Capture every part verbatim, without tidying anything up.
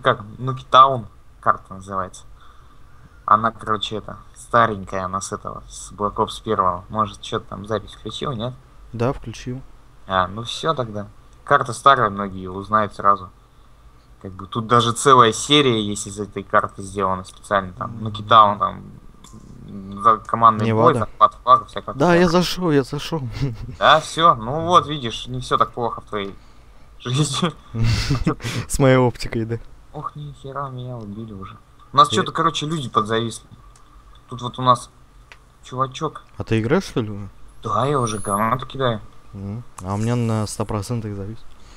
как, Нуки Таун карта называется. Она, короче, это, старенькая, она с этого, с Black Ops один. Может, что-то там запись включил, нет? Да, включил. А, ну все тогда. Карта старая, многие узнают сразу. Как бы тут даже целая серия есть из этой карты сделана специально. Там, Нуки Таун, там, за командный бой, Невада. захват флага, всякое Да, такое. я зашел, я зашел. Да, все. Ну вот, видишь, не все так плохо в твоей жизни. С моей оптикой, да. Ох, ни хера, меня убили уже. У нас Э. что-то, короче, люди подзависли. Тут вот у нас чувачок. А ты играешь, что ли? Да, я уже гранату кидаю. М. А у меня на сто процентов завис.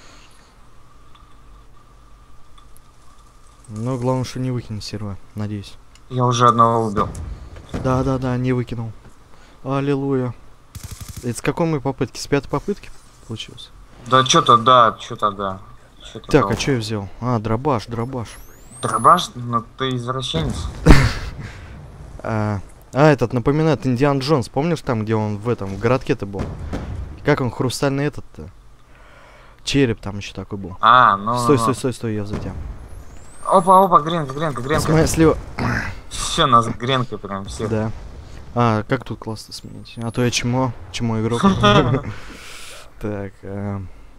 Ну, главное, что не выкинь сервер, надеюсь. Я уже одного убил. Да-да-да, не выкинул. Аллилуйя. Это с какой мы попытки? С пятой попытки получилось? Да, что-то, да, что-то, да. Чё-то Так, да. а что я взял? А, дробаш, дробаш. Дробаш? Ну ты извращенец. А, а, этот напоминает Индиан Джонс. Помнишь там, где он в этом, в городке-то был? Как он, хрустальный этот-то? Череп там еще такой был. А, ну... Стой, ну, стой, ну. стой, стой, я за тебя. Опа, опа, гренка, гренка, С гренка. моей слева. Все, нас гренкой прям все. Да. А, как тут классно сменить? А то я чмо, чмо игрок. Так, а,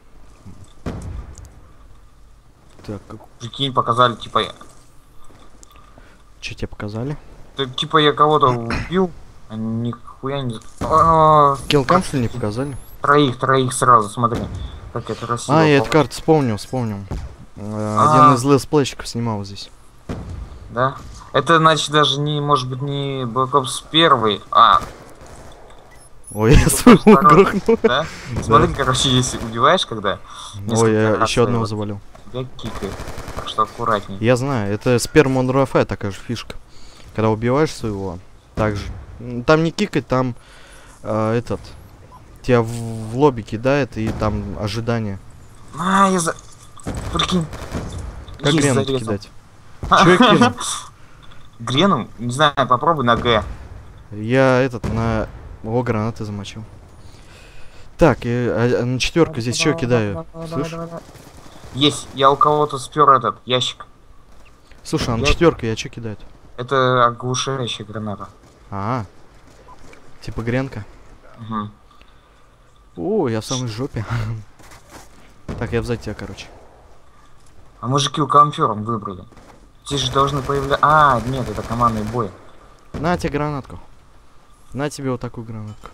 так, как- Прикинь, показали, типа, я- что тебе показали? да, типа я кого-то убил, а нихуя не... А, Киллкам, что ли, не показали? Троих, троих сразу, смотри. Как это красиво. А, я эту карту вспомнил, вспомнил. А, А. Один из летсплейщиков снимал здесь. Да? Это, значит, даже не, может быть, не Black Ops один, а, Ой, я Black Ops своего два, грохнул. да? Смотри, короче, если убиваешь, когда Ой, я раз еще одного вот завалил. тебя кикает. Так что аккуратней. Я знаю, это с первым Modern Warfare такая же фишка. Когда убиваешь своего, так же. М, Там не кикать, там а, этот. Тебя в, в лобби кидает, и там ожидание. А, я за... Прикинь. Как Есть, гранаты зарезал. кидать? Че я кинул? Грену? Не знаю, попробуй на Г. Я этот на... О, гранаты замочил. Так, и, а, а на четверку здесь что кидаю? Слышь? Есть, я у кого-то спер этот ящик. Слушай, а на Я- четверку я что кидать? Это оглушающая граната. А, типа гренка. Угу. О, я в самой жопе. Так, я взять тебя, короче. А мы же килл-камфером выбрали. Здесь же должны появляться... А, нет, это командный бой. На тебе гранатку. На тебе вот такую гранатку.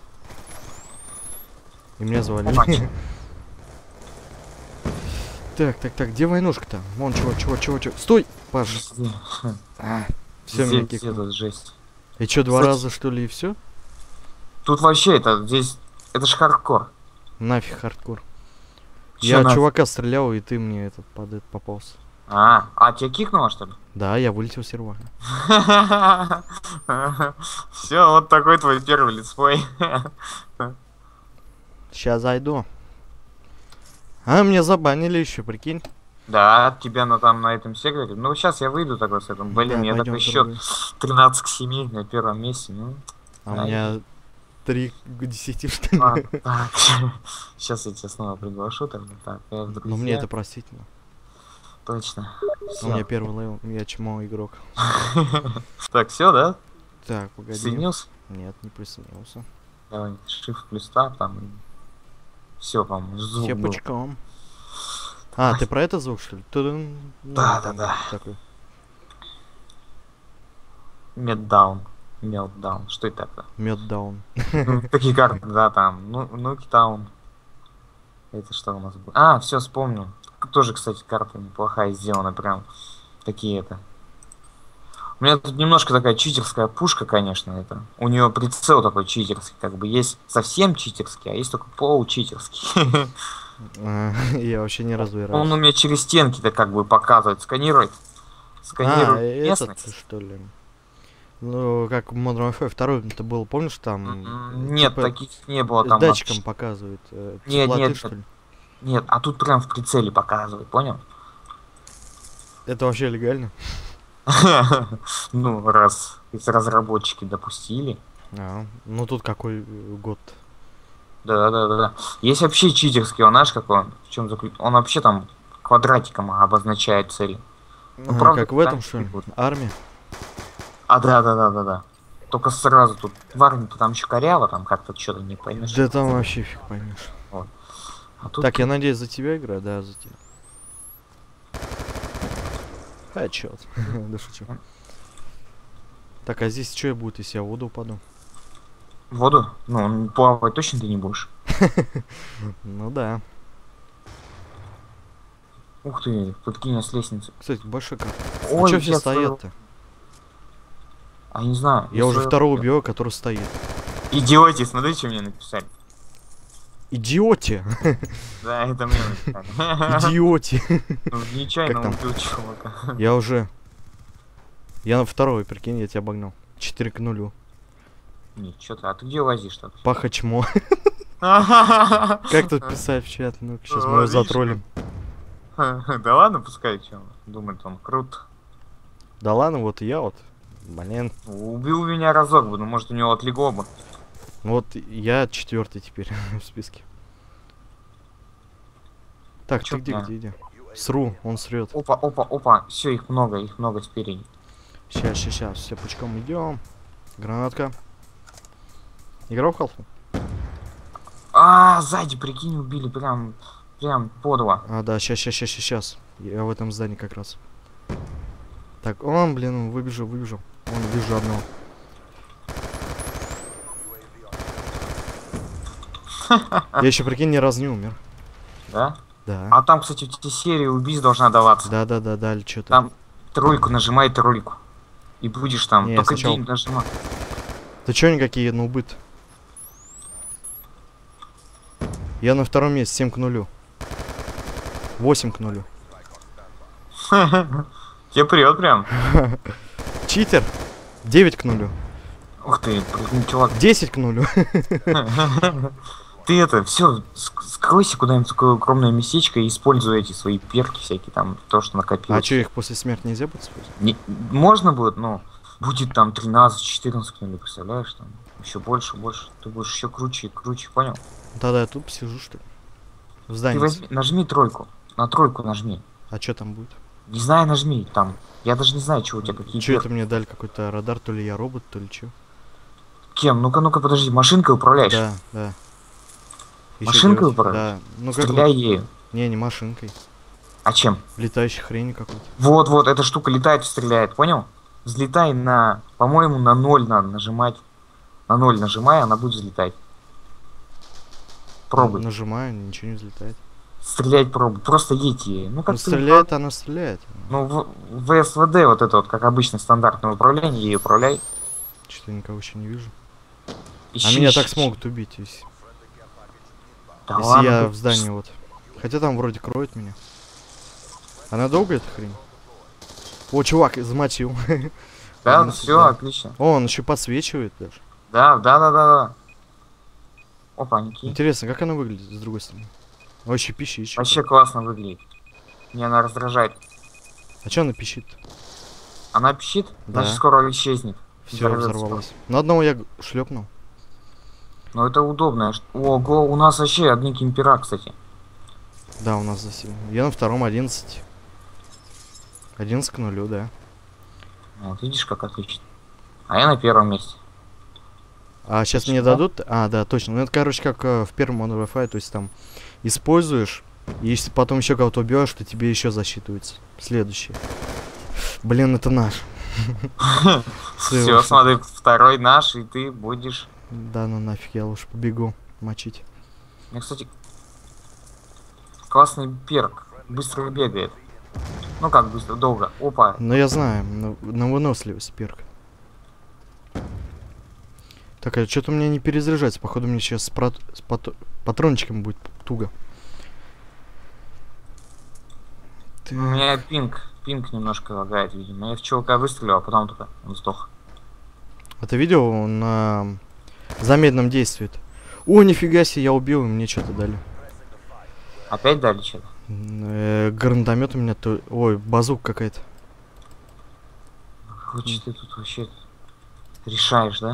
И мне завалили. Опача. Так, так, так, где войнушка-то? Вон, чего, чего, чего, чего. Стой, Паш. Все, меня Здесь кикнул. это жесть. И что, два Кстати- раза, что ли, и все? Тут вообще это, здесь... Это ж хардкор. Нафиг хардкор. Чё Я нафиг? чувака стрелял, и ты мне этот под этот попался. А, а тебя кикнуло, что ли? Да, я вылетел с сервера. Все, вот такой твой первый летсплей. Сейчас зайду. А, меня забанили еще, прикинь. Да, тебя на там на этом сервере. Ну, сейчас я выйду такой с этим. Блин, Да, я пойдём, такой счет дорогой. тринадцать к семи на первом месте. Ну, А у Ай. меня три к десяти, что ли. а, так. Сейчас я тебя снова приглашу тогда. Так, я в Но друзья. мне это простительно. Точно. У меня Всё. первый левел, я чмо игрок. Так, все, да? Так, погоди. Соединился? Нет, не присоединился. Давай, shift плюс tab там. Все, по-моему, звук был. Хепочком. А, ты про это звук, что ли? Тудун. Ну, Да, там да, да. Такой. Меддаун. Мелтдаун. Что это такое? Меддаун. Ну, такие карты, да, там. Ну, Нукитаун. Это что у нас было? А, все, вспомнил. Тоже, кстати, карта неплохая сделана, прям такие это. У меня тут немножко такая читерская пушка, конечно, это. У нее прицел такой читерский, как бы есть совсем читерский, а есть только получитерский. А, Я вообще не Он разбираюсь. у меня через стенки-то как бы показывает, сканирует. А, Сканирует этот, местность. что ли? Ну, как в Modern Warfare два это было, помнишь, там... М, Нет, типа, таких не было с там. датчиком вообще. показывает. э, Нет, теплоты, нет, что ли? Нет, а тут прям в прицеле показывает, понял? Это вообще легально? Ну, раз из разработчики допустили. А, ну тут какой э, год? Да, да, да, да. Есть вообще читерский, он знаешь, какой он? В чем заключ... Он вообще там квадратиком обозначает цели. Ну, А, правда, как в этом, танки что ли? будут. Армия? А, да, да, да, да, да. Только сразу тут в армии-то там еще коряво, там как-то что-то не поймешь. Да там вообще фиг поймешь. Вот. А тут Так, я надеюсь, за тебя играю? Да, за тебя. А, чёрт. Да шучу. Так, а здесь что будет, если я в воду упаду? в воду? Ну, плавать точно ты не будешь. Ну да. Ух ты, подкинь с лестницы. Кстати, большой карт. А Ой, чё все я своего- стоят-то? А не знаю. Я уже своего- второго убил, который стоит. Идиоте, смотри, что мне написали. Идиоте! Да, это мне написали. Идиоте! Ну, нечаянно Как там? убил чувака. Я уже... Я на второй, прикинь, я тебя обогнал. четыре к нулю. Не, что ты, а ты где лазишь-то? Пахачмо. Как тут писать в чат? Ну, сейчас мы его Видишь, затроллим. Да ладно, пускай, что. Думает он крут. Да ладно, вот и я вот. Блин. Убил меня разок бы, ну может у него отлегло бы. Вот я четвертый теперь в списке. Так, Чё ты где, я? где, где? Сру, он срет. Опа, опа, опа. Все, их много, их много спереди. Сейчас, сейчас, сейчас, все пучком идем. Гранатка. Играл в халфу? А, сзади, прикинь, убили прям, прям подло. А, да, сейчас, сейчас, сейчас, сейчас. Я в этом здании как раз. Так, он, блин, он выбежал, выбежал. Он вижу одного. Я еще, прикинь, ни разу не умер. Да? Да. А там, кстати, в этой серии убийств должна даваться. Да, да, да, да, что-то. Там тройку нажимай, тройку. И будешь там. Не, Только сначала- день нажимай. Ты чё никакие нубы-то? Я на втором месте, семь к нулю. восемь к нулю. Тебе прет прям. Читер. девять к нулю. Ух ты, прикинь, чувак. десять к нулю. Ты это, все, скройся куда-нибудь в такое укромное местечко и используй эти свои перки всякие, там, то, что накопилось. А чё, их после смерти нельзя будет использовать? Не- можно будет, но будет там тринадцать-четырнадцать к нулю, представляешь, там еще больше, больше. Ты будешь еще круче и круче, понял? Тогда я тут посижу, что ли? В Ты здании. возьми, нажми тройку. На тройку нажми. А чё там будет? Не знаю, нажми там. Я даже не знаю, что у тебя какие Чё перки. это мне дали какой-то радар, то ли я робот, то ли чё? Кем? Ну-ка, ну-ка, подожди, машинкой управляешь? Да, да. Ещё Машинкой делать? управляешь? Да. Ну как Стреляй бы- ею. Не, не машинкой. А чем? Летающей хрень какой-то. Вот, вот, эта штука летает и стреляет, понял? Взлетай на, по-моему, на ноль надо нажимать. На ноль нажимай, она будет взлетать. Пробуй. Нажимаю, ничего не взлетает. Стрелять пробуй. Просто едь ей. Ну, как Ну ты- стреляет, она стреляет. Ну, в, в СВД вот это вот, как обычно, стандартное управление, ей управляй. Что-то никого еще не вижу. Ищи, А меня ищи, так ищи. смогут убить, если, Да если ладно, я ты- в здании вот. Хотя там вроде кроет меня. Она долго эта хрень? О, чувак, замочил. Да, Один все, сюда. отлично. О, он еще подсвечивает даже. Да, да, да, да, да. Опаньки. Интересно, как она выглядит с другой стороны? Вообще пищит. чё-то. Вообще классно выглядит. Мне она раздражает. А что она пищит? Она пищит, Да. значит скоро исчезнет. Все, Взорвётся. взорвалась. На одного я шлепнул. Но это удобно. ш- Ого, у нас вообще одни кемпера, кстати. Да, у нас засел. Я на втором одиннадцать. одиннадцать к нулю, да. Вот видишь, как отлично. А я на первом месте. А сейчас мне Что? дадут... А, да, точно. Ну это, короче, как э, в первом Modern Warfare, то есть там используешь, и если потом еще кого-то убьешь, то тебе еще засчитывается. Следующий. Блин, это наш. Все, Всё. смотри, второй наш, и ты будешь. Да, ну нафиг, я лучше побегу мочить. У меня, кстати, классный перк. Быстро бегает. Ну как быстро, долго. Опа. Ну я знаю, на, на выносливость перк. Так, а что-то у меня не перезаряжается. Походу мне сейчас с, прот- с пат- патрончиком будет туго. У меня пинг. Пинг немножко лагает, видимо. Я в чувака выстрелил, а потом только он сдох. А ты видел на замедленном действии? О, нифига себе, я убил, и мне что-то дали. Опять дали что-то? Э, гранатомет у меня то... Ой, базук какая-то. Короче, ты тут вообще решаешь, да?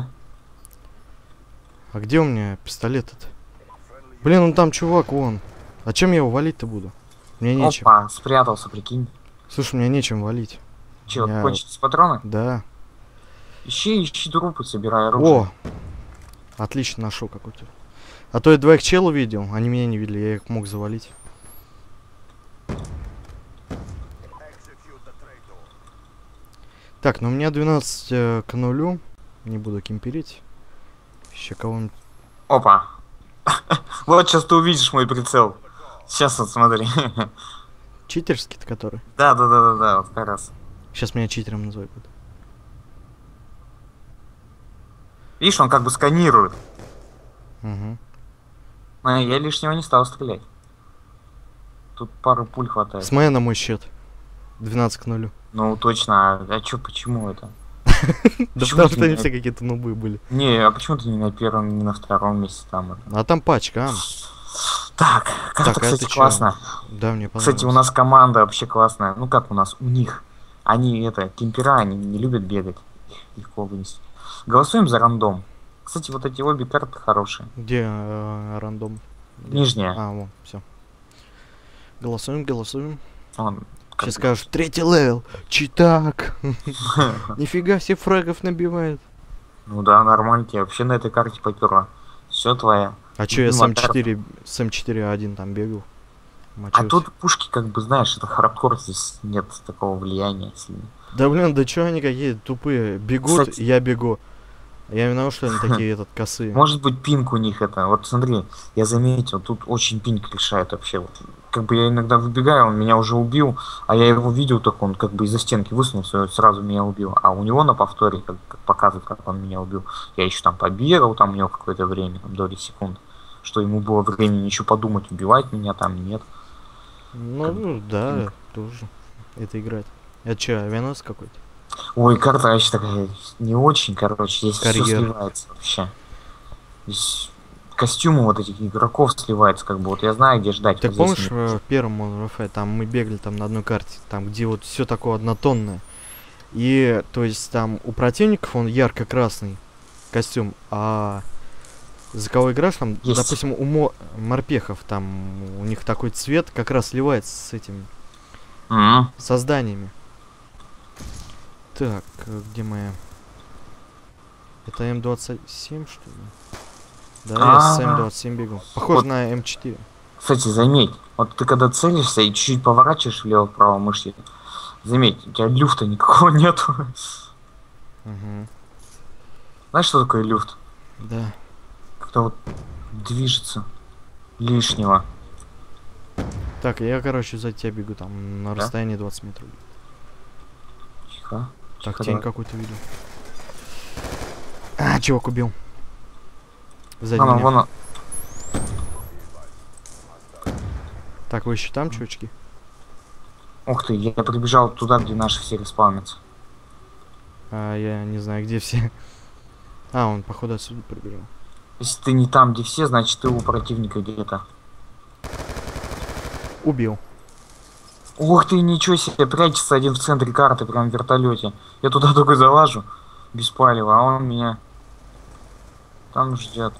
А где у меня пистолет этот? Блин, ну там чувак, вон. А чем я его валить-то буду? Мне нечем. Опа, спрятался, прикинь. Слушай, у меня нечем валить. Че, Я- кончились патроны? Да. Ищи, ищи трупы, собирай оружие. О! Отлично, нашел какой-то. А то я двоих чел увидел, они меня не видели, я их мог завалить. Так, ну у меня двенадцать э, к нулю. Не буду кемперить. Еще кого-нибудь. Опа. Вот сейчас ты увидишь мой прицел. Сейчас вот смотри. Читерский-то который. Да, да, да, да, да, вот как раз. Сейчас меня читером называют. будут. Видишь, он как бы сканирует. Угу. А я лишнего не стал стрелять. Тут пару пуль хватает. Смотри на мой счет. двенадцать к нулю. Ну точно, а, а чё, почему это? Да Почему потому ты что они не- все какие-то нубы были. Не, а почему ты не на первом, не на втором месте там? это? А там пачка, а? Так, карта, Так, а кстати, это чё? классно. Да, мне понравилось. Кстати, у нас команда вообще классная. Ну как у нас? У них. Они это, кемпера, они не любят бегать. Их легко вынести. Голосуем за рандом. Кстати, вот эти обе карты хорошие. Где э, рандом? Нижняя. А, вон, все. Голосуем, голосуем. Вон, как Сейчас бы. скажешь, третий левел. Читак. Нифига, все фрагов набивает. Ну да, нормально, я вообще на этой карте попёрла. Все твоя. А чё, я с Ну, эм четыре, с эм четыре один там бегал? А Мочусь. тут пушки, как бы, знаешь, это хардкор, здесь нет такого влияния сильно. Да блин, да чё они какие тупые? Бегут, Кстати- я бегу. Я виноват, что они такие этот косые. Может быть, пинг у них это. Вот смотри, я заметил, тут очень пинг решает вообще. Вот, как бы я иногда выбегаю, он меня уже убил, а я его видел, так он как бы из-за стенки высунулся, и сразу меня убил. А у него на повторе, как, как показывает, как он меня убил, я еще там побегал, там у него какое-то время, там доли секунд, что ему было времени еще подумать, убивать меня там, нет. Ну, да, тоже. Это играет. Это чё, авианос какой-то? Ой, карта вообще такая не очень, короче, здесь все Карьер. сливается вообще. Здесь костюмы вот этих игроков сливаются, как бы, вот я знаю, где ждать. Ты вот здесь помнишь, нет. э, в первом Modern Warfare, там мы бегали там на одной карте, там где вот все такое однотонное. И, то есть, там у противников он ярко-красный костюм, а за кого играешь, там, Есть. допустим, у мо- морпехов, там у них такой цвет как раз сливается с этими М. созданиями. Так, э, где моя? Это эм двадцать семь, что ли? Да, я с эм А. двадцать семь бегал. Похоже Вот. на эм четыре. Кстати, заметь, вот ты когда целишься и чуть-чуть поворачиваешь влево-вправо мышцы, заметь, у тебя люфта никакого нету. Угу. Знаешь, что такое люфт? Да. Как-то вот движется лишнего. Так, я, короче, за тебя бегу там на Да? расстоянии двадцать метров. Тихо. Так, тихо, тень давай. какую-то видел. А, чувак убил. Сзади Вон он, меня. вон он. Так, вы еще там, чувачки? Ух ты, я прибежал туда, где наши все респаунятся. А, я не знаю, где все. А, он, походу, отсюда прибежал. Если ты не там, где все, значит ты у противника где-то. Убил. Ух ты, ничего себе, прячется один в центре карты, прям в вертолете. Я туда только залажу, без палева, а он меня там ждет.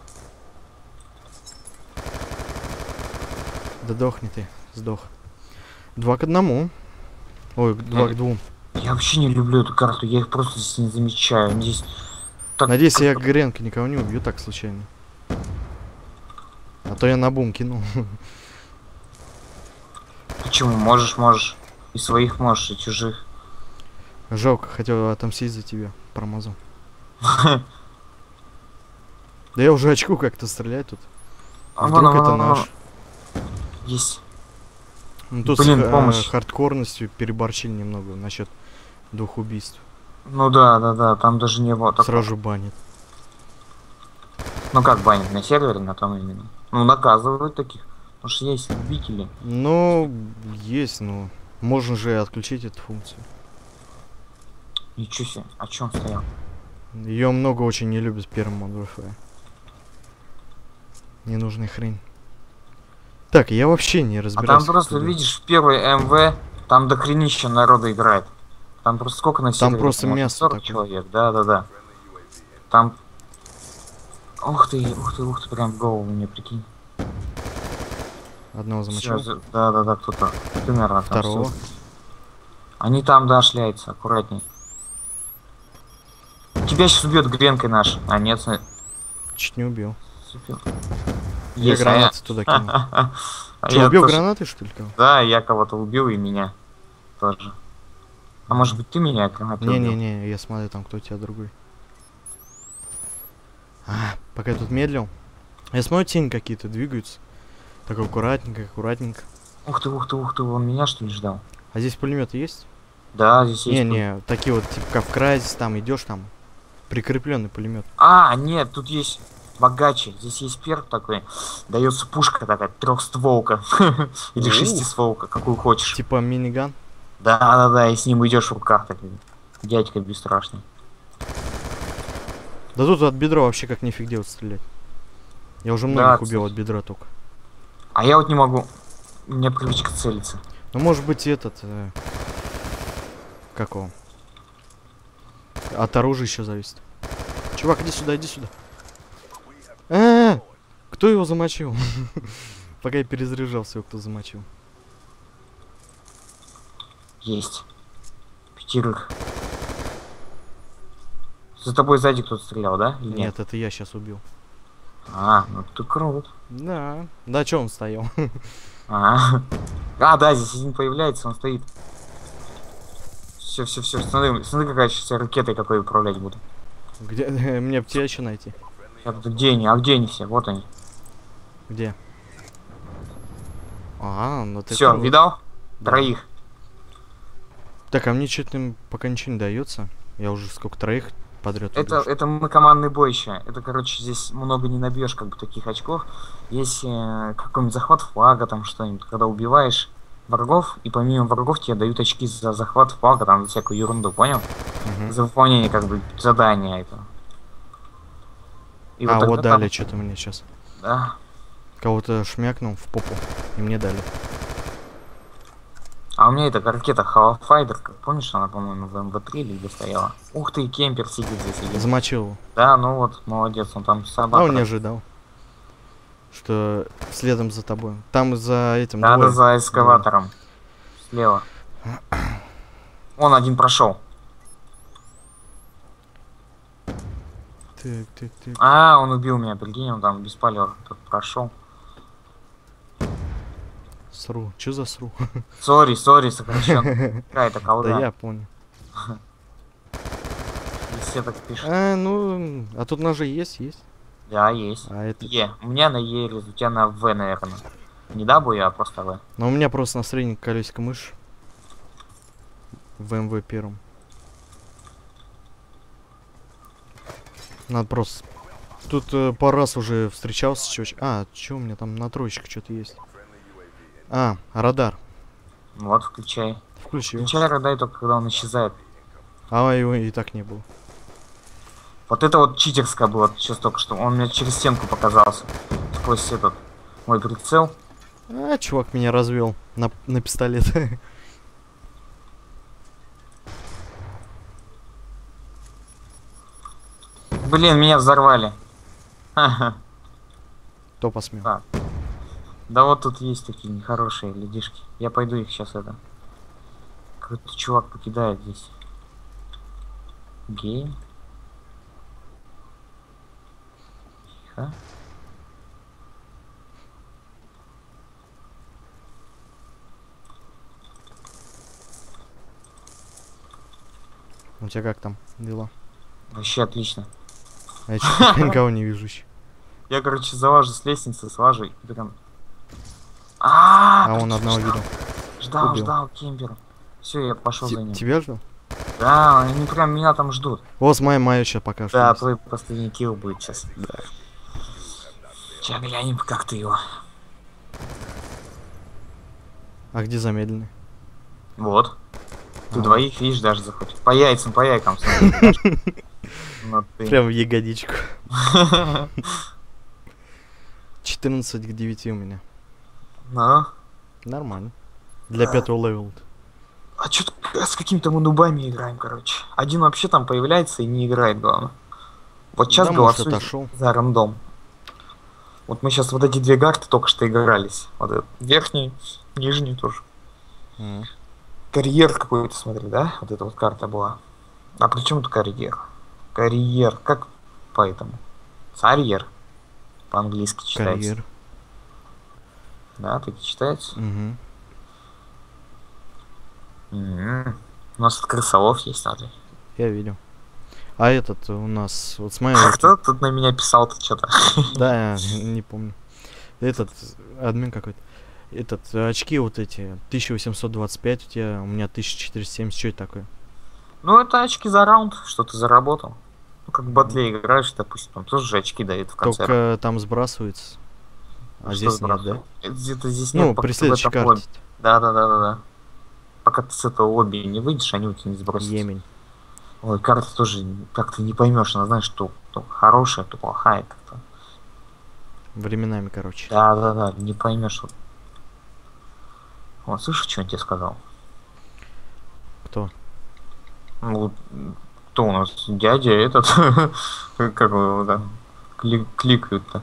Да дохни ты, сдох. Два к одному. Ой, к- два Э, к двум. Я вообще не люблю эту карту, я их просто здесь не замечаю. Здесь так Надеюсь, я как-то- Гренка никого не убью так случайно. А то я на бум кинул. Почему? Можешь, можешь. И своих можешь, и чужих. Жалко, хотел отомстить за тебя. Промазал. Да я уже очку как-то стрелять тут. А, Вдруг вон, это вон, вон, наш. вон. Есть. Ну тут Блин, с ха- помощь. хардкорностью переборчили немного насчет двух убийств. Ну да, да, да, там даже не было. такого. Сразу банит. Ну как банить, на сервере, на том именно. Ну наказывают таких. Потому что есть любители. Ну, есть, но можно же и отключить эту функцию. Ничего себе, о чем стоял? Ее много очень не любят в первом Modern Warfare. Ненужная хрень. Так, я вообще не А разбираюсь. там просто, в игре. видишь, в первой МВ, там дохренища народа играет. Там просто сколько на сервере? просто по-моему, мясо сорок такое. человек, да, да, да. Там... Ух ты, ух ты, ух ты, прям в голову мне, прикинь. Одного замочил. Всё, за- да, да, да, кто-то. Ты, наверное, там Второго. всё. Они там, да, шляются, аккуратней. Тебя сейчас убьет гренкой наш. А нет, смотри. Чуть не убил. Супер. Я Есть, а гранаты туда кинул. А Че, я убил тоже- гранаты, что ли, кого? Да, я кого-то убил и меня тоже. А может быть ты меня гранатой убил? Не-не-не, я смотрю, там кто у тебя другой. А, пока я тут медлил. Я смотрю, тени какие-то двигаются. Так аккуратненько, аккуратненько. Ух ты, ух ты, ух ты, он меня что ли ждал? А здесь пулеметы есть? Да, здесь есть. пуль- Не-не, такие вот, типа Кавказец, там идешь, там прикрепленный пулемет. А, нет, тут есть богаче. Здесь есть перк такой. Дается пушка такая, трехстволка. Или Ух. шестистволка, какую хочешь. Типа миниган. Да, да, да, и с ним идешь в руках такой. Дядька бесстрашный. Да тут от бедра вообще как нифиг делать стрелять. Я уже Да, многих убил кстати. от бедра только. А я вот не могу. У меня привычка целиться. Ну может быть и этот... Э, как его? От оружия еще зависит. Чувак, иди сюда, иди сюда. А, кто его замочил? Пока я перезаряжался, его кто замочил. Есть. Пятерых. За тобой сзади кто-то стрелял, да? Или Нет, это я сейчас убил. А, ну ты крут. Да. Да, че он стоял? А, а, да, здесь один появляется, он стоит. Все, все, все. Смотри, смотри, какая сейчас я ракетой какой управлять буду. Где? Мне бы тебя еще найти. Я тут где они? А где они все? Вот они. Где? А, ну ты Все, крут. видал? Да. Троих. Так, а мне что-то пока ничего не дается. Я уже сколько троих подряд Это, убил. это мы командный бой еще. Это, короче, здесь много не набьешь, как бы, таких очков. Есть э, какой-нибудь захват флага, там что-нибудь, когда убиваешь врагов, и помимо врагов тебе дают очки за захват флага, там, за всякую ерунду, понял? Мгм. За выполнение, как бы, задания этого. И А, тогда вот там- дали что-то мне сейчас. Да. Кого-то шмякнул в попу. И мне дали. А у меня эта ракета Халфайдер, как помнишь, она, по-моему, в эм вэ три или где стояла? Ух ты, кемпер сидит здесь. Сидит. Замочил его. Да, ну вот, молодец, он там А собака. он не ожидал. Что следом за тобой. Там за этим Надо двое. за эскаватором. Слева. Он один прошел. Так, так, так. А, он убил меня, прикинь, он там без полета тут прошел. Сру. Че за сру? Сори, сори, сокращенно. Какая-то Да колда. я понял. И все так пишут. А, ну, а тут ножи есть, есть. Да, есть. А это... Е. У меня на Е, у тебя на В, наверное. Не W, а просто В. Но у меня просто на среднем колесико мышь. В эм вэ первом. Надо просто... Тут э, пару раз уже встречался с чувачком. А, что у меня там на троечке что-то есть? А, радар. Вот, включай. Включил. Включай радай только, когда он исчезает. А его и так не было. Вот это вот читерское было сейчас только что. Он мне через стенку показался. Сквозь этот мой прицел. А, чувак меня развел на, на пистолет. Блин, меня взорвали. Ха-ха. Кто посмел? Так. Да вот тут есть такие нехорошие людишки. Я пойду их сейчас это. Какой-то чувак покидает здесь. Гейм. Тихо. У тебя как там дела? Вообще отлично. А я что-то никого не вижу ещё. Я, короче, залажу с лестницы, слажу и прям... А, А он одного видел. Ждал, Убил. ждал кемпера. Все, я пошел за Те- ним. Тебя ждал? Да, они прям меня там ждут. Вот моя моя сейчас покажет. Да, твой последний килл будет сейчас. Да. Сейчас глянем, как ты его. А где замедленный? Вот. Ты А. двоих видишь даже заходит. По яйцам, по яйкам. смотри. Ну ты. Прям в ягодичку. четырнадцать к девяти у меня. Ну. Нормально. Для Да. пятого левела. А чё с какими-то мы нубами играем, короче. Один вообще там появляется и не играет, главное. Вот сейчас Да, может, голосуй отошел. за рандом. Вот мы сейчас вот эти две карты только что игрались. Вот этот верхний, нижний тоже. М. Карьер какой-то, смотри, да? Вот эта вот карта была. А при чем тут карьер? Карьер, как поэтому? Сарьер по-английски читается. Карьер. Да, так и читается. Угу. М-м. У нас тут крысолов есть, смотри. Я видел. А этот у нас, вот смотри. А вот кто тут на меня писал-то что-то? Да, не помню. Этот админ какой-то. Этот очки вот эти тысяча восемьсот двадцать пять у тебя, у меня тысяча четыреста семьдесят. Что это такое? Ну, это очки за раунд, что ты заработал. Ну, как в батле играешь, допустим, там тоже же очки дают в конце. Только там сбрасывается. А Что здесь нет, да? сбрасывать? Это где-то здесь Ну, нет, пока при ты в следующей этом карте. лобби. Да, да, да, да, да. Пока ты с этого лобби не выйдешь, они у тебя не сбросят. Емень. Ой, карта тоже как-то не поймешь, она знаешь, что то хорошая, то плохая как-то. Временами, короче. Да, да, да, не поймешь. Вот, вот слышишь, что он тебе сказал? Кто? Ну, вот, кто у нас? Дядя этот, как его там кликают-то.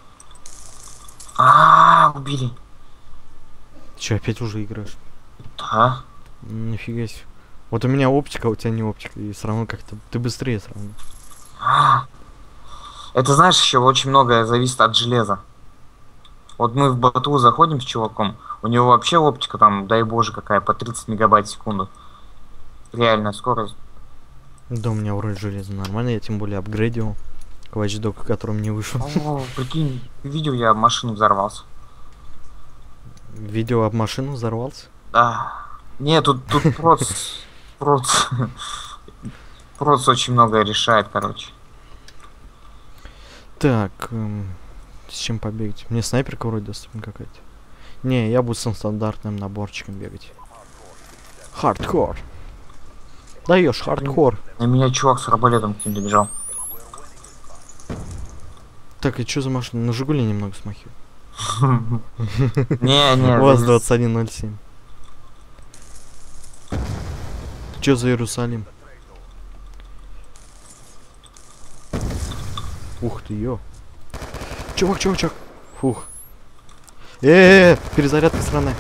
А, убили. Ты что, опять уже играешь? Да. Нифига себе. Вот у меня оптика, а у тебя не оптика. И все равно как-то ты быстрее все равно. А. Это знаешь, еще очень многое зависит от железа. Вот мы в боту заходим с чуваком, у него вообще оптика там, дай боже, какая, по тридцать мегабайт в секунду. Реальная скорость. Да, у меня вроде железо нормально, я тем более апгрейдил к Watch Dogs, которым не вышел. О, прикинь, видео я машину взорвался. Видео об машину взорвался? Да. Не, тут, тут проц, проц, проц очень многое решает, короче. Так, эм, с чем побегать? Мне снайперка вроде доступна какая-то. Не, я буду с стандартным наборчиком бегать. Хардкор. Даешь хардкор. На меня чувак с арбалетом каким-то бежал. Так, и что за машина? На Жигули немного смахивает. Не, не. УАЗ двадцать один ноль семь. Чё за Иерусалим? Ух ты, ё. Чувак, чувак, чувак. Фух. Э, -э, -э перезарядка страны.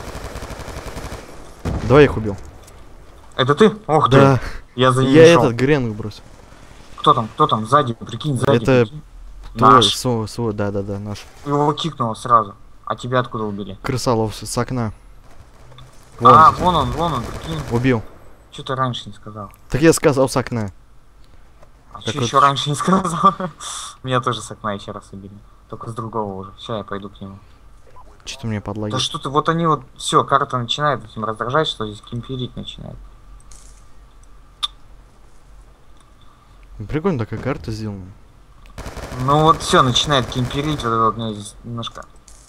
Двоих убил. Это ты? Ох ты. Да. Я за ним Я шел. этот гренг бросил. Кто там? Кто там? Сзади, прикинь, сзади. Это прикинь. Твой, Наш. свой, свой, да, да, да, наш. Его кикнуло сразу. А тебя откуда убили? Крысолов с, с окна. А, Вон, вон он, вон он, прикинь. убил. Что ты раньше не сказал? Так я сказал с окна. А Так что вот- еще раньше не сказал? Меня тоже с окна еще раз убили. Только с другого уже. Сейчас я пойду к нему. Что-то мне Да подлагает. что ты, вот они вот, все, карта начинает этим раздражать, что здесь кемперить начинает. Прикольно такая карта сделана. Ну вот все, начинает кемперить, вот это вот меня здесь немножко.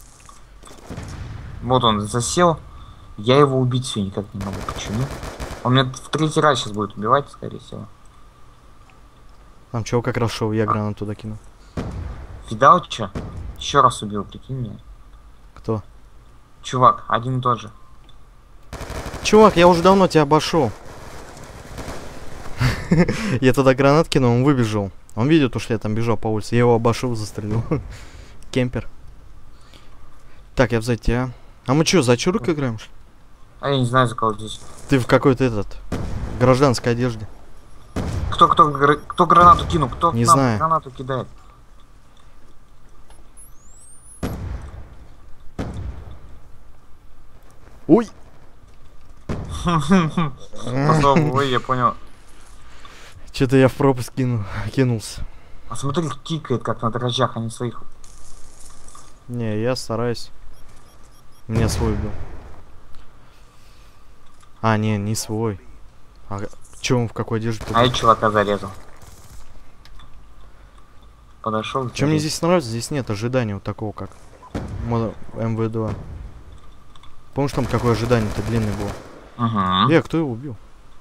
Вот он засел. Я его убить все никак не могу. Почему? Он меня в третий раз сейчас будет убивать, скорее всего. Там чего как раз шел, я гранату туда кинул. Видал, что? Еще раз убил, прикинь меня. Кто? Чувак, один и тот же. Чувак, я уже давно тебя обошел. Я тогда гранат кинул, он выбежал. Он видел то, что я там бежал по улице. Я его обошел, застрелил. Кемпер. Так, я взять тебя. А мы что, за чурок играем? Что ли? А я не знаю, за кого здесь. Ты в какой-то этот гражданской одежде. Кто, кто, гра- кто гранату кинул? Кто Не к нам знаю. гранату кидает? Ой! Ой, я понял. Что-то я в пропасть кинул, кинулся. А смотри, кикает как на дрожжах, а не своих. Не, я стараюсь. Меня свой убил. А, не, не свой. А чё он в какой одежде? А я чувака зарезал. Подошел. Чем мне здесь нравится, здесь нет ожидания вот такого, как эм вэ два. Помнишь, там какое ожидание-то длинное было? Угу. Э, кто его убил?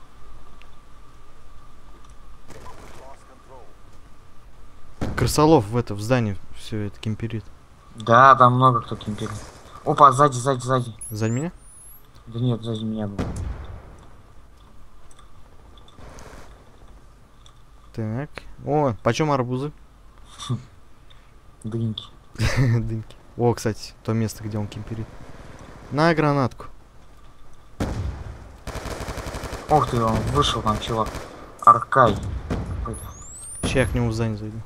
Крысолов в это, в здании все это кемперит. Да, там много кто кемперит. Опа, сзади, сзади, сзади. За меня? Да нет, сзади меня был. Так. О, почем арбузы? Дыньки. Дыньки. О, кстати, то место, где он кемперит. На гранатку. Ох ты, он вышел там, чувак. Аркай. Сейчас я к нему в здание зайду.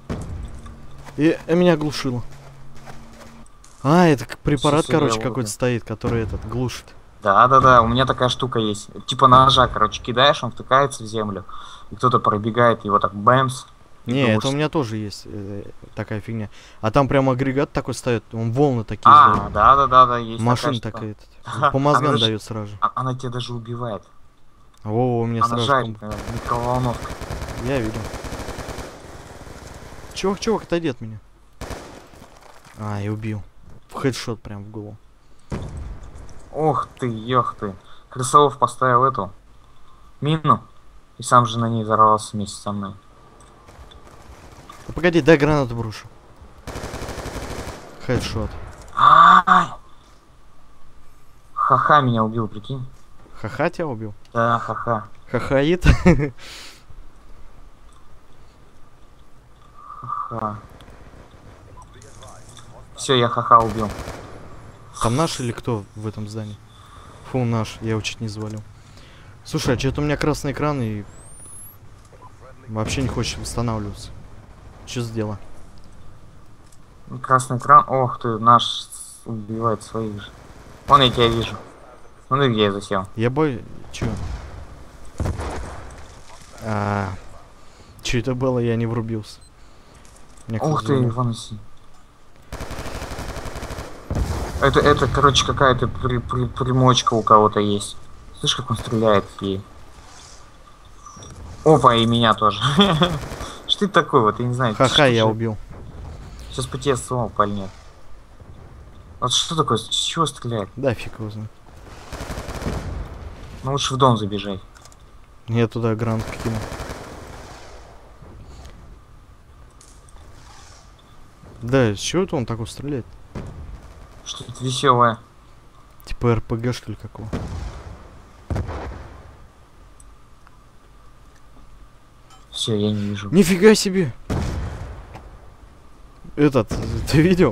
И э, меня глушило. А, это к- препарат, Всё, всё, короче, я какой-то вот- стоит, который этот глушит. Да, да, да, у меня такая штука есть. Типа ножа, короче, кидаешь, он втыкается в землю. И кто-то пробегает, его так бэмс. и Не, это глушит. у меня тоже есть э, такая фигня. А там прям агрегат такой стоит, он волны такие А, издает. да, да, да, да, есть Машина такая штука. такая. По мозгам Она даже- дает сразу же. а- Она тебя даже убивает. Во, у меня Она сразу жарит, комбо. э, микроволновка. Я видел. Чувак, чувак, отойди от меня. А, и убил. В хедшот прям в голову. Ох ты, ёх ты. Крысолов поставил эту мину. И сам же на ней взорвался вместе со мной. Да погоди, дай гранату брошу. Хедшот. Ай! Ха-ха меня убил, прикинь. Ха-ха тебя убил? Да, ха-ха. Хахаит? Ха. Все, я ха-ха убил. Там наш или кто в этом здании? Фу, наш, я его чуть не завалил. Слушай, а что-то у меня красный экран и вообще не хочет восстанавливаться. Что сделала? Красный экран. Ох ты, наш убивает своих же. Вон я тебя вижу. Ну ты где я засел? Я бой... Чё? А, Чё это было? Я не врубился. Меня Ух кто-то ты, завалил. вон си. Это, это, короче, какая-то при, при, примочка у кого-то есть. Слышь, как он стреляет ей. Опа, и меня тоже. Что ты такой вот, я не знаю. Ха-ха, я убил. Сейчас по тебе ствол пальнет. Вот что такое, с чего стреляет? Да, фиг его знает. Ну лучше в дом забежать. Я туда гранат кинул. Да, с чего это он такой стреляет? Что-то веселое. Типа РПГ что ли какого? Все, я не вижу. Нифига себе! Этот, ты видел?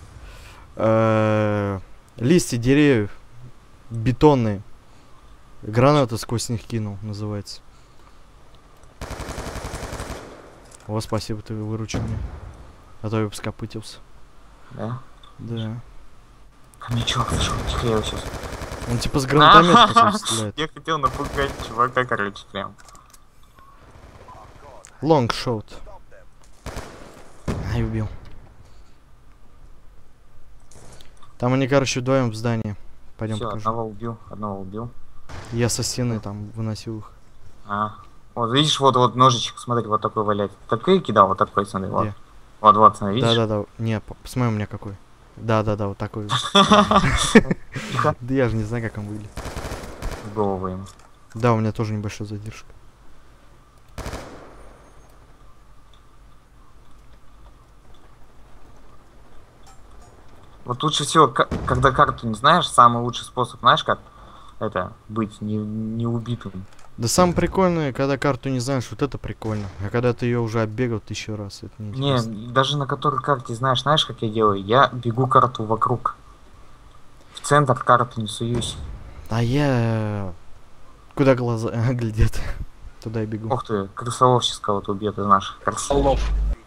Э, Листья деревьев бетонные. Гранату сквозь них кинул, называется. О, спасибо, ты выручил меня. А то я бы скопытился. Да? Да. Ко мне чувак зашел, тихо, я его сейчас. Он типа с гранатомета такой стреляет. Я хотел напугать чувака, короче, прям. Лонгшот. Ай, убил. Там они, короче, вдвоем в здании. Пойдем Все, покажу. одного убил, одного убил. Я со стены там выносил их. А. Вот видишь, вот вот ножичек, смотри, вот такой валяет. Такой кидал, вот такой, смотри, вот. Где? Вот, вот, смотри, видишь? Да-да-да. Не, по- посмотри у меня какой. Да-да-да, вот такой. Тихо. Да я же не знаю, как он выглядит. В голову ему. Да, у меня тоже небольшая задержка. Вот лучше всего, к- когда карту не знаешь, самый лучший способ, знаешь, как это быть не, не убитым. Да самое прикольное, когда карту не знаешь, вот это прикольно. А когда ты ее уже оббегал тысячу раз, это не Не, интересно. даже на которой карте знаешь, знаешь, как я делаю? Я бегу карту вокруг. В центр карты не суюсь. А я... Куда глаза глядят, туда и бегу. Ох ты, крысолов сейчас кого-то убьет из наших крысолов.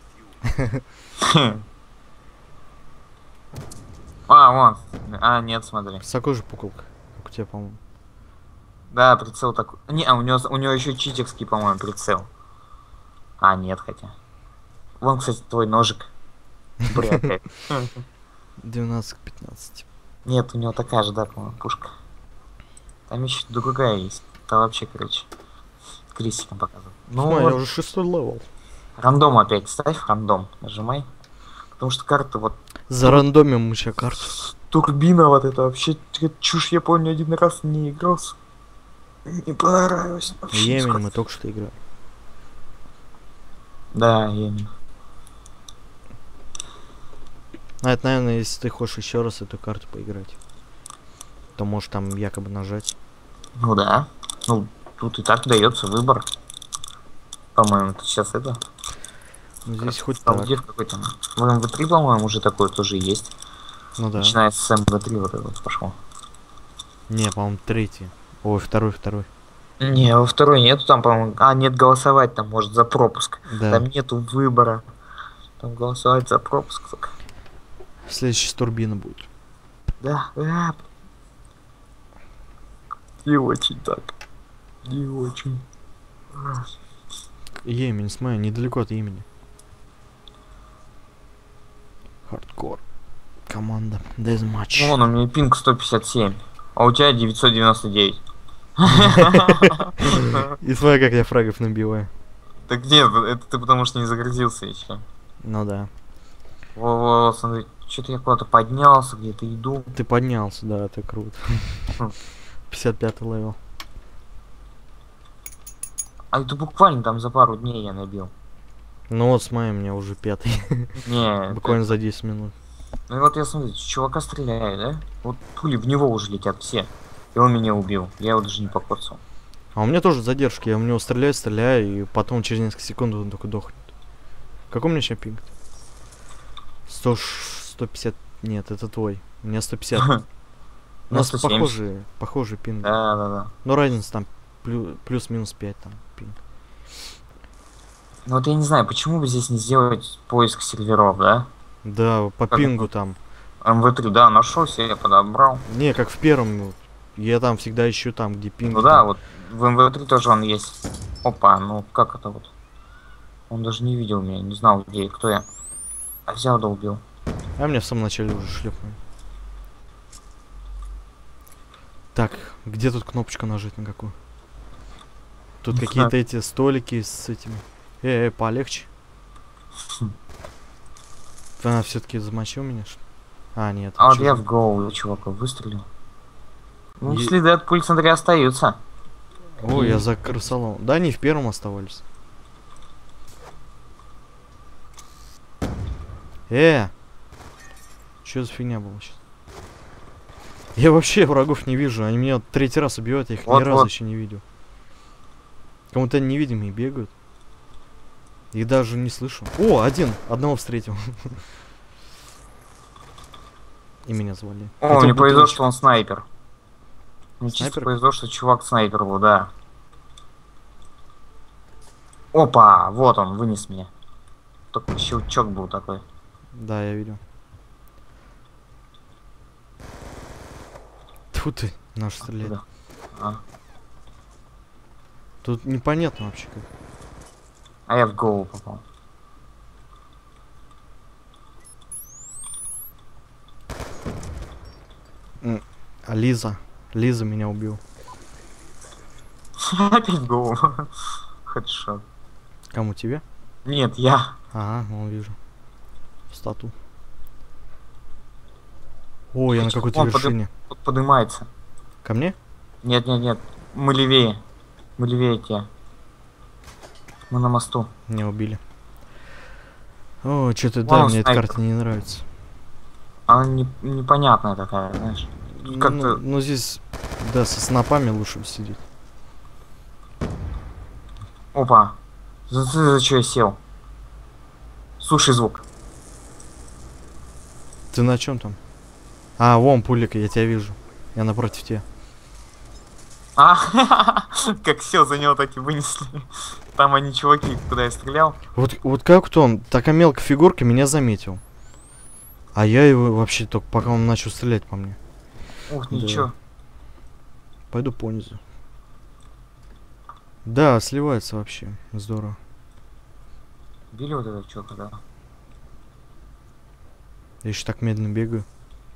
А, вон. А, нет, смотри. С такой же пуколкой, как у тебя, по-моему. Да, прицел такой. Не, а у него, у него еще читерский, по-моему, прицел. А, нет, хотя. Вон, кстати, твой ножик. Брякает. двенадцать к пятнадцати. Нет, у него такая же, да, по-моему, пушка. Там еще другая есть. Это вообще, короче, крестиком показывает. Ну, Ну, я вот уже шестой левел. рандом опять ставь, рандом, нажимай. Потому что карта вот, Зарандомим мы сейчас карту. турбина вот это вообще, ч- чушь, я помню, один раз не игрался. Не понравилось. вообще Йемен сколько- мы только что играли. Да, Йемен. А это, наверное, если ты хочешь еще раз эту карту поиграть, то можешь там якобы нажать. Ну да. Ну, тут и так дается выбор. По-моему, тут сейчас это. Ну здесь хоть так. Сталдив какой-то. В эм вэ три, по-моему, уже такое тоже есть. Ну да. Начиная с эм вэ три вот это вот пошло. Не, по-моему, третий. Ой, второй, второй. Не, во второй нету, там, по-моему... А, нет, голосовать там, может, за пропуск. Да. Там нету выбора. Там голосовать за пропуск только. Следующий с турбины будет. Да, да. Не очень так. Не очень. Йемень, смотри, недалеко от имени. Хардкор. Команда. Дезматч. Вон, у меня пинг сто пятьдесят семь, а у тебя девятьсот девяносто девять. И смотри, как я фрагов набиваю. Так нет, это ты потому что не загрузился еще. Ну да. Во-во, смотри, что-то я куда-то поднялся, где-то иду. Ты поднялся, да, это круто. пятьдесят пятый левел. А это буквально там за пару дней я набил. Ну вот, смотри, у меня уже пятый. Не, Буквально за десять минут. ну и вот я смотрю, чувака стреляю, да? Вот пули в него уже летят все. И он меня убил. Я его даже не покоцал. А у меня тоже задержки. Я в него стреляю, стреляю, и потом через несколько секунд он только дохнет. Какой у меня сейчас пинг? сто, сто пятьдесят. Нет, это твой. У меня сто пятьдесят. У нас похожие, похожие пинги. Да, да, да. Но разница там плю, плюс-минус пять там пинг. Ну вот я не знаю, почему бы здесь не сделать поиск серверов, да? Да, по Как пингу это? там. эм вэ три, да, нашел себе, подобрал. Не, как в первом. вот. Я там всегда ищу там, где пинг. Ну там. да, вот в эм вэ три тоже он есть. Опа, ну как это вот? Он даже не видел меня, не знал, где и кто я. А взял да убил. А меня в самом начале уже шлепнули. Так, где тут кнопочку нажать на какую? Тут Не какие-то эти столики с этими. Э, э полегче. Она все-таки замочил меня, что ли? А, нет. А вот чё я за- в голову чувака выстрелил. Ну, Е- следы от пуль, смотри, остаются. О, И- я за крысолом. Да, они в первом оставались. Э! Что за фигня была сейчас? Я вообще врагов не вижу. Они меня третий раз убивают, я их Вот, ни разу вот. еще не видел. Кому-то они невидимые бегают. И даже не слышу. О, один! Одного встретил. И меня звали. О, мне повезло, что он снайпер. Мне чисто Снайпер? повезло, что чувак снайпер был, да. Опа, вот он, вынес меня. Только щелчок был такой. Да, я видел. Тьфу ты, наш стреляет. Откуда? А. Тут непонятно вообще как. А я в голову попал. А Лиза. Лиза меня убил. Опять в голову. Хедшот. Кому тебе? Нет, я. Ага, вон вижу. В стату. О, я на какой-то Он подым- вершине. Тут поднимается. Ко мне? Нет, нет, нет. Мы левее. Мы левее тебя. Мы на мосту. Меня убили. О, что-то Вон да, он, мне эта снайпер. карта не нравится. Она не, непонятная такая, знаешь. Тут как-то... Ну, ну здесь, да, со снопами лучше сидеть. Опа. За, за, за что я сел? Слушай звук. Ты на чем там? А, вон пулика, я тебя вижу. Я напротив тебя. А, как сел за него, так и вынесли. Там они чуваки, куда я стрелял. Вот, вот как-то он, такая мелкая фигурка, меня заметил. А я его вообще только пока он начал стрелять по мне. Ух, Да. ничего. Пойду понизу. Да, сливается вообще. Здорово. Били вот этого чувака, да. Я еще так медленно бегаю.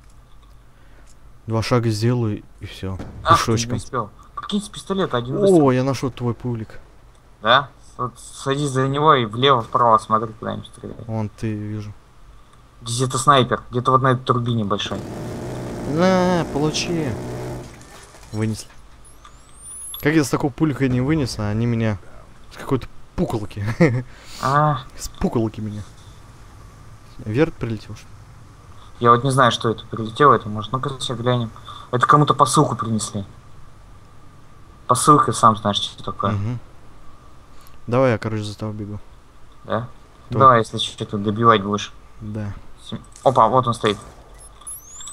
Два шага сделаю и все. Ах, ты не Пешочком. успел. Прикинь, с пистолета один выстрел. О, я нашел твой пулик. Да? Вот садись за него и влево-вправо смотри, куда-нибудь стреляй. Вон ты вижу. Где-то снайпер, где-то вот на этой турбине большой. На, получи. Вынесли. Как я с такого пулика не вынес, а они меня с какой-то пуколки. А, С пуколки меня. Верт прилетел, что ли? я вот не знаю, что это прилетело, это может. Ну-ка, сейчас глянем. Это кому-то посылку принесли. Посылка, сам знаешь, что такое. Мгм. Давай я, короче, за тобой бегу. Да? То- Давай, если что-то добивать будешь. Да. Сем- Опа, вот он стоит.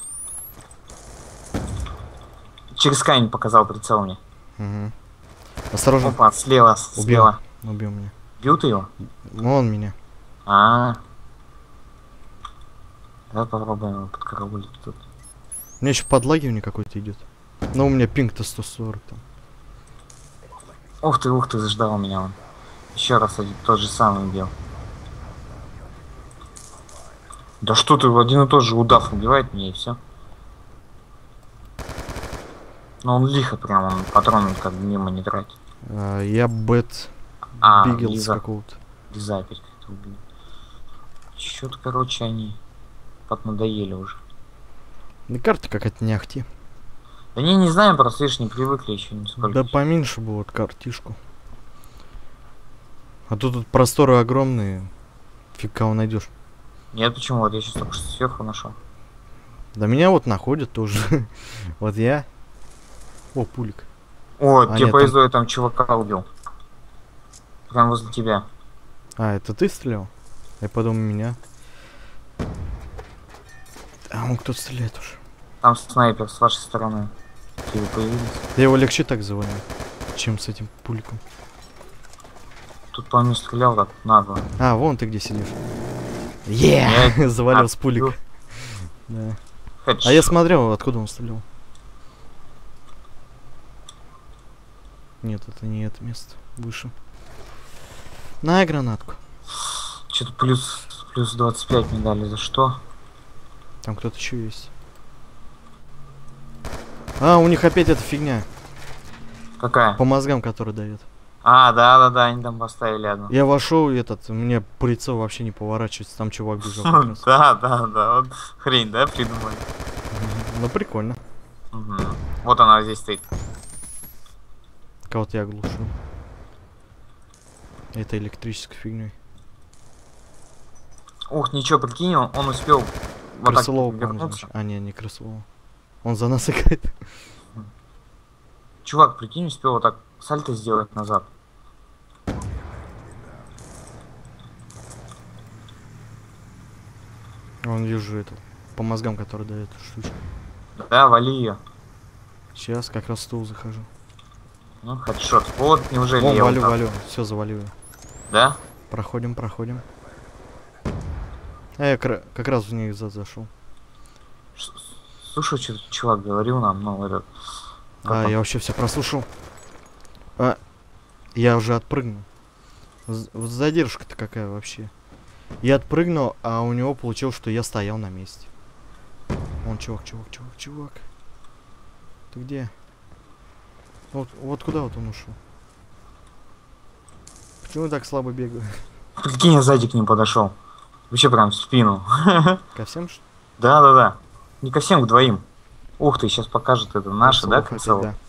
Через камень показал прицел мне. Мгм. Осторожно. Опа, слева, Убил. слева. Убил меня. Бил ты его? Ну, он меня. А, -а, -а. Давай попробуем его подкараулить тут. У меня еще подлагивание какой-то идет. Но у меня пинг-то сто сорок там. Ух ты, ух ты, заждал меня он. Еще раз один, тот же самый убил. Да что ты, один и тот же удав убивает меня и все. Но он лихо прям, он патроны как бы мимо не тратит. А, я бэт А, бигелс Лиза. какого-то. Лиза опять как-то убили. Чё-то, короче, они поднадоели уже. Да карта какая-то не ахти. Да не, не знаю, просто видишь, не привыкли еще нисколько. Да поменьше бы вот картишку. А то тут просторы огромные. Фиг кого найдешь. Нет, почему? Вот я сейчас только что сверху нашел. Да меня вот находят тоже. Вот я. О, пулик. О, А, тебе нет, повезло, я там чувака убил. Прям возле тебя. А, это ты стрелял? Я подумал, меня. А он кто-то стреляет уже. Там снайпер с вашей стороны. Ты появились. Да его легче так звонил, чем с этим пуликом. Тут по мне стрелял так нагло. А, вон ты где сидишь. Е! Завалил с пулик. Да. А я смотрел, откуда он стрелял. Нет, это не это место. Выше. На гранатку. Что-то плюс, плюс двадцать пять мне дали. За что? Там кто-то еще есть. А, у них опять эта фигня. Какая? По мозгам, который дает. А, да-да-да, они там поставили одну. Я вошел, и этот, мне прицел вообще не поворачивается, там чувак бежал. как раз. Да, да, да. Вот хрень, да, придумали. Ну, прикольно. Мгм. Вот она здесь стоит. Кого-то я оглушил. Это электрической фигней. Ух, ничего, прикинь, он, он успел вот так Крысолова, по-моему, вернуться. значит. А, не, не Крысолова. Он за нас играет. Чувак, прикинь, успел вот так сальто сделать назад. Вон вижу это. По мозгам, который дает штучку. Да, вали ее. Сейчас как раз в стул захожу. Ну, хедшот. Вот, неужели Вон, я валю, вот так- валю. Все, завалю. я. Да? Проходим, проходим. А я кра- как раз в них за зашел. Ш- Слушай, что чувак говорил нам, ну, этот... как А, он? я вообще все прослушал. А, я уже отпрыгнул. З- вот задержка-то какая вообще. Я отпрыгнул, а у него получилось, что я стоял на месте. Вон, чувак, чувак, чувак, чувак. Ты где? Вот, вот куда вот он ушел? Почему я так слабо бегаю? Прикинь, я сзади к ним подошел. Вообще прям в спину. Ко всем что? Да-да-да. Не ко всем, к двоим. Ух ты, сейчас покажет это наше, да, Крысолов крысолов? опять,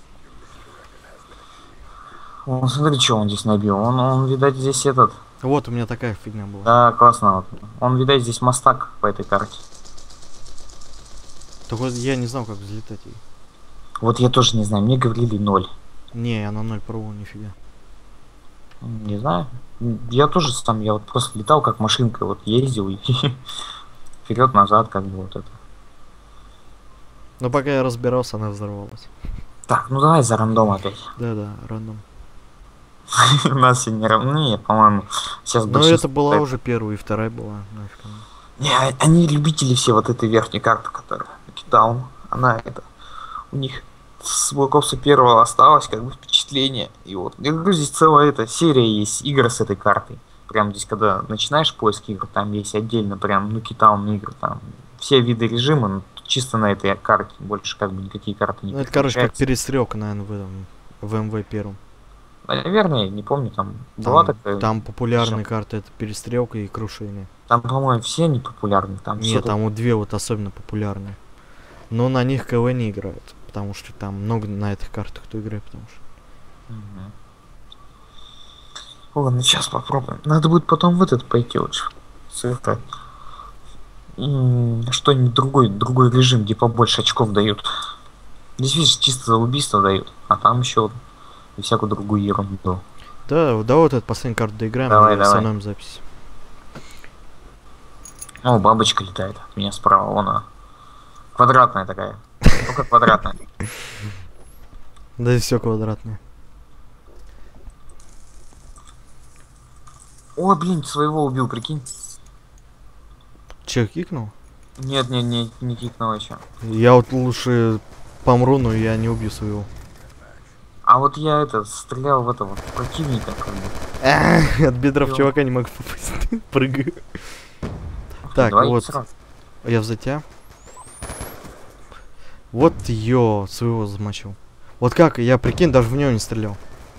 О, смотри, что он здесь набил. Он, он, видать, здесь этот... да. Вот у меня такая фигня была. Да, классно. Вот. Он, видать, здесь мастак по этой карте. Только вот я не знал, как взлетать ей. Вот я тоже не знаю, мне говорили ноль. Не, я на ноль пробовал, нифига. Не знаю. Я тоже сам, я вот просто летал как машинка, вот ездил и вперед-назад, как бы вот это. Но пока я разбирался, она взорвалась. Так, ну давай за рандом опять. Да-да, рандом. У нас сегодня рандом. Ну нет, по-моему, сейчас Но большинство- это была уже первая и вторая была. Нафиг она. Не, а- они любители все вот этой верхней карты, которая Даун. Она это. У них с Black Ops первого осталось как бы впечатление. И вот, я говорю, здесь целая эта серия есть игр с этой картой. Прям здесь, когда начинаешь поиск игр, там есть отдельно прям Нукитаун игры, там все виды режима, ну, чисто на этой карте. Больше как бы никакие карты не Ну это, короче, как переключаются. перестрелка, наверное, в этом. В эм вэ первом. Наверное, не помню, там была Там, такая. там популярные карты это перестрелка и крушение. Там, по-моему, все они популярны. Там всё Нет, тут- там вот две вот особенно популярные. Но на них КВ не играют. Потому что там много на этих картах кто играет, потому что. Мгм. Ладно, сейчас попробуем. Надо будет потом в этот пойти лучше. Сыграть. М, Что-нибудь другой, другой режим, где побольше очков дают. Здесь, видишь, чисто за убийство дают. А там еще и всякую другую ерунду. Да, да, вот эту последнюю карту доиграем, Давай, и давай. остановим запись. О, бабочка летает от меня справа. Вон она. Квадратная такая. Только квадратная. Да и все квадратное. О, блин, своего убил, прикинь. Че, кикнул? Нет, нет, не, не кикнул еще. Я вот лучше помру, но я не убью своего. А вот я это стрелял в этого противника, как бы. От бедра в Ё. чувака не могу попасть. Прыгаю. Так, Давай вот. сразу. Я в тебя. Вот ё, своего замочил. Вот как, я прикинь, даже в него не стрелял.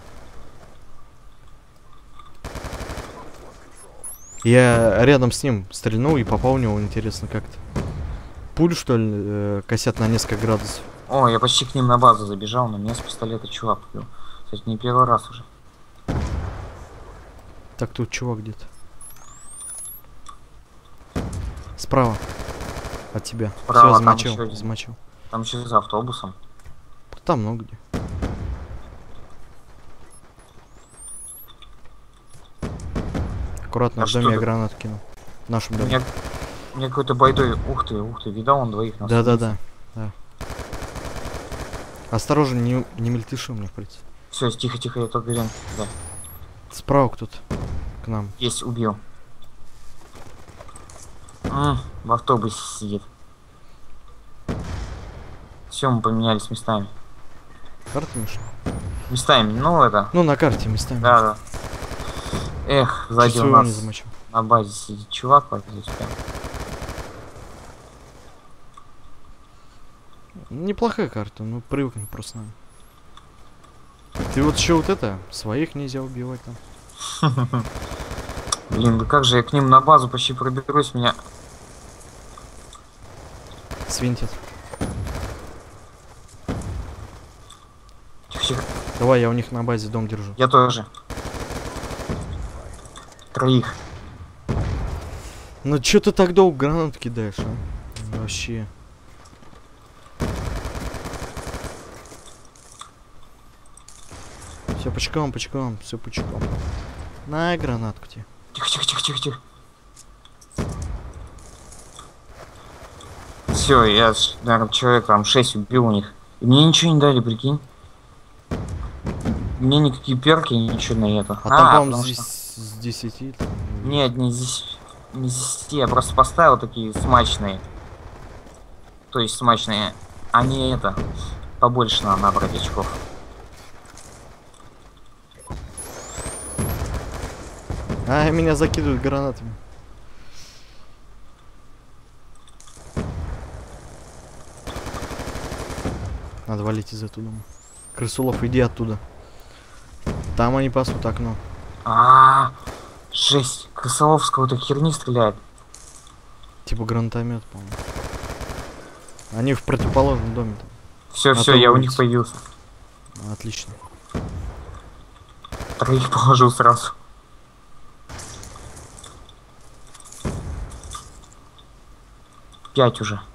Я рядом с ним стрельнул и попал в него, интересно как-то. Пуль, что ли, э, косят на несколько градусов. О, я почти к ним на базу забежал, но меня с пистолета чувак убил. Кстати, не первый раз уже. Так, тут чувак где-то. Справа. От тебя. Справа, Все, там замочил, еще один. замочил. Там еще за автобусом. Там много где. Аккуратно, А в что доме я ты? гранат кинул. В нашем доме. Мне, мне какой-то байдой. Ух ты, ух ты, видал он двоих на Да-да-да. Да. Осторожно, не, не мельтеши у меня, в принципе. Все, тихо, тихо, я только глянь. Да. Справа кто-то. К нам. Есть, убил. М, в автобусе сидит. Все, мы поменялись местами. Карта, Миша? Местами, ну это. Ну, на карте местами. Да, да. Эх, сзади Чуть у своего не нас замочил. на базе сидит чувак возле тебя. Неплохая карта, ну привыкнем просто. Надо. Ты вот еще вот это, своих нельзя убивать там. Блин, да как же я к ним на базу почти проберусь, меня... Свинтит. Тихо, тихо. Давай, я у них на базе дом держу. Я тоже. Троих. Ну чё ты так долго гранат кидаешь, а? Вообще. Все почком, почком, все почком. На гранатку тебе. Тихо, тихо, тихо, тихо, тихо. Все, я, наверное, человек там шесть убил у них. И мне ничего не дали, прикинь. Мне никакие перки, ничего на это. А, там, по-моему, потому здесь что- с десяти. там, Нет, не здесь. Не здесь. Я просто поставил такие смачные. То есть смачные. Они это. Побольше надо набрать очков. А, меня закидывают гранатами. Надо валить из этого дома. Крысулов, иди оттуда. Там они пасут окно. А, -а, -а жесть. Крысолов с какой-то херни стреляет. Типа гранатомет, по-моему. Они в противоположном доме. Там. Все, На все, той я у улице. них появился. Отлично. Троих положил сразу. Пять уже.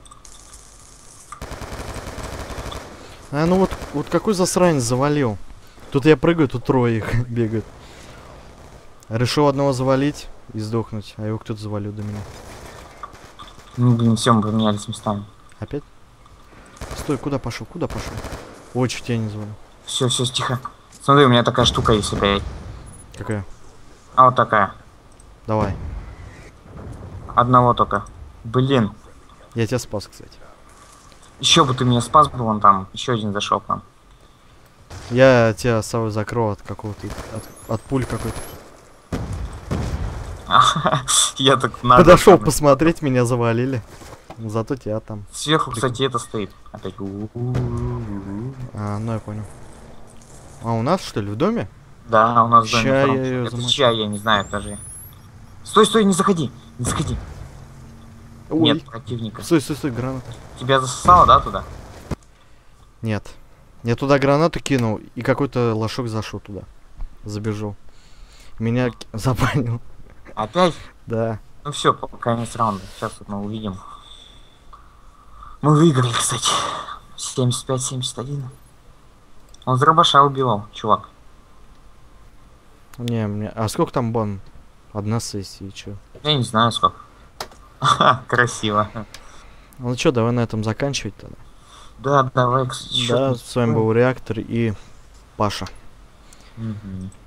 А, ну вот, вот какой засранец завалил. Тут я прыгаю, тут трое их бегают. Решил одного завалить и сдохнуть, а его кто-то завалил до меня. Ну, блин, все, мы поменялись местами. Опять? Стой, куда пошел? Куда пошел? Ой, чуть я не завалил. Все, все, тихо. Смотри, у меня такая штука есть опять. Какая? А вот такая. Давай. Одного только. Блин. Я тебя спас, кстати. Еще бы ты меня спас бы, вон там. Еще один зашел к нам. Я тебя сам закрыл от какого-то... От, от пуль какой-то. Я так надо. Подошел посмотреть, меня завалили. Зато тебя там. Сверху, кстати, это стоит. Опять. А, ну я понял. А у нас что ли в доме? Да, у нас в доме Ща фронт. я её Это замочу. чья, я не знаю даже. Стой, стой, не заходи. Не заходи. Ой. Нет противника. Стой, стой, стой, граната. Тебя засосало, да, туда? Нет. Я туда гранату кинул, и какой-то лошок зашел туда. Забежал. Меня к- забанил. Опять? Да. Ну все, конец раунда. Сейчас вот мы увидим. Мы выиграли, кстати. семьдесят пять семьдесят один. Он с дробаша убивал, чувак. Не, мне... А сколько там бан? Одна сессия, и чё? Я не знаю сколько. Красиво. Ну чё, давай на этом заканчивать тогда. Да, давай, кстати, Да, чё-то с вами был Реактор и Паша. Мгм.